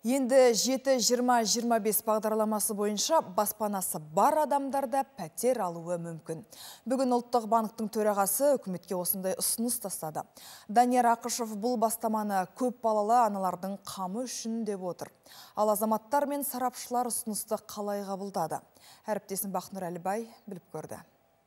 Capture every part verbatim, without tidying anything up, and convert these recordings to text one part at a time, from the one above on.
Енді жеті жиырма жиырма бес бағдарламасы бойынша баспанасы бар адамдарда пәтер алуы мүмкін. Бүгін Ұлттық банктың төрағасы үкіметке осындай ұсыныс тастады. Данияр Ақышев бұл бастаманы көп балалы аналардың қамы үшін деп отыр. Ал азаматтар мен сарапшылар ұсынысты қалай қабылдады? Әріптесім Бақнұр Әлібай біліп көрді.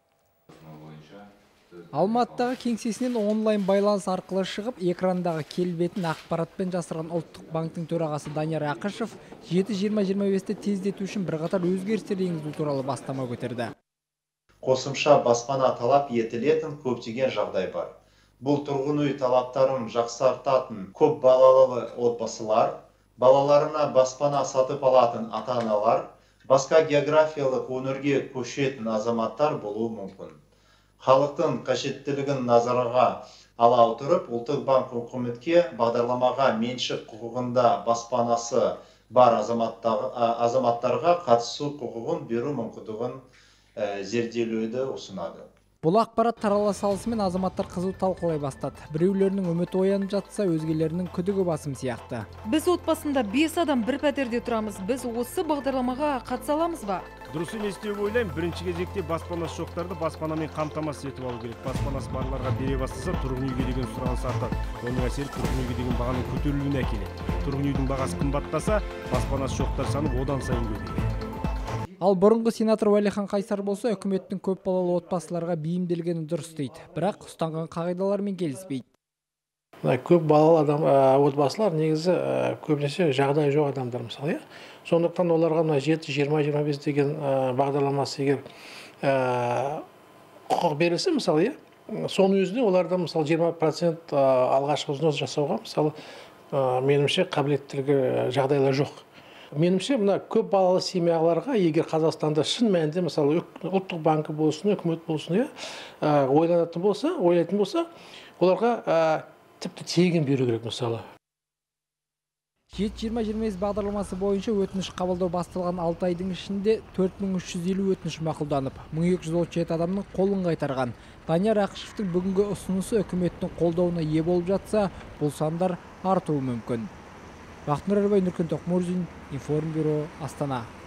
Алматыдағы кеңсесінен онлайн байланыс арқылы шығып, экрандағы келбетін ақпаратпен жасырған Ұлттық банктың төрағасы Данияр Ақышев жеті жиырма жиырма бесті тездету үшін бірқатар өзгерістер енгізу туралы бастама көтерді. Қосымша баспана талап етілетін көптеген жағдай бар. Бұл тұрғын үй талаптарын жақсартатын көп балалы отбасылар, балаларына баспана сатып алатын ата-аналар, басқа географиялық өңірге көшетін азаматтар болуы мүмкін. Халықтың қажеттілігін назарға ала отырып, Ұлттық банк үкіметке бағдарламаға меншік құқығында баспанасы бар азаматтарға қатысу құқығын беру мүмкіндігін зерделеуді ұсынады. Бұл ақпарат тарала салысымен азаматтар қызу талқылай бастады. Біреулерінің үміті оянып жатса, өзгелерінің күдігі басым сияқты. Біз отбасында бес адам бір пәтерде тұрамыз. Біз осы бағдарламаға қатыса аламыз ба? Дұрыс емес деп ойлаймын. Бірінші кезекте баспанасы жоқтарды баспанамен қамтамасыз етіп алу керек. Баспанасы барларға бере бастаса, тұрғын үйге деген сұраныс артады. Оның әсері тұрғын үйге деген бағаның көтерілуіне әкеледі. Тұрғын үйдің бағасы қымбаттаса, баспанасы жоқтар саны одан сайын көбейеді. Ал бұрынғы сенатор Уәлихан Қайсар болса, үкіметтің көп балалы отбасыларға бейімделгені дұрыс дейді. Бірақ ұстанған қағидалармен келіспейді. Көп балалы адам отбасылар негізі көбінесе жағдай жоқ адамдар мысалы. Сондықтан оларға жеті жиырма жиырма бес деген бағдарламасы егер құқық берілсе мысалы, соның өзінде оларда мысалы жиырма процент алғашқы взнос жасауға мысалы меніңше қабілеттілігі жағдайлар жоқ. Меніңше мына көп балалы семьяларға егер Қазақстанда шын мәнінде мысалы Ұлттық банкі болсын, үкімет болсын, ойланатын болса, ойлайтын болса, оларға тіпті тегін беру керек мысалы. жеті жиырма жиырма бес бағдарламасы бойынша өтініш қабылдау басталған алты айдың ішінде төрт мың үш жүз елу өтініш мақұлданып, мың екі жүз отыз жеті адамның қолын қайтарған. Данияр Ақышевтің бүгінгі ұсынысы үкіметтің қолдауына ие болып жатса, бұл сандар артуы мүмкін. Бақнұр Әлібай, Нұркен Тоқмурзин, Информбюро, Астана.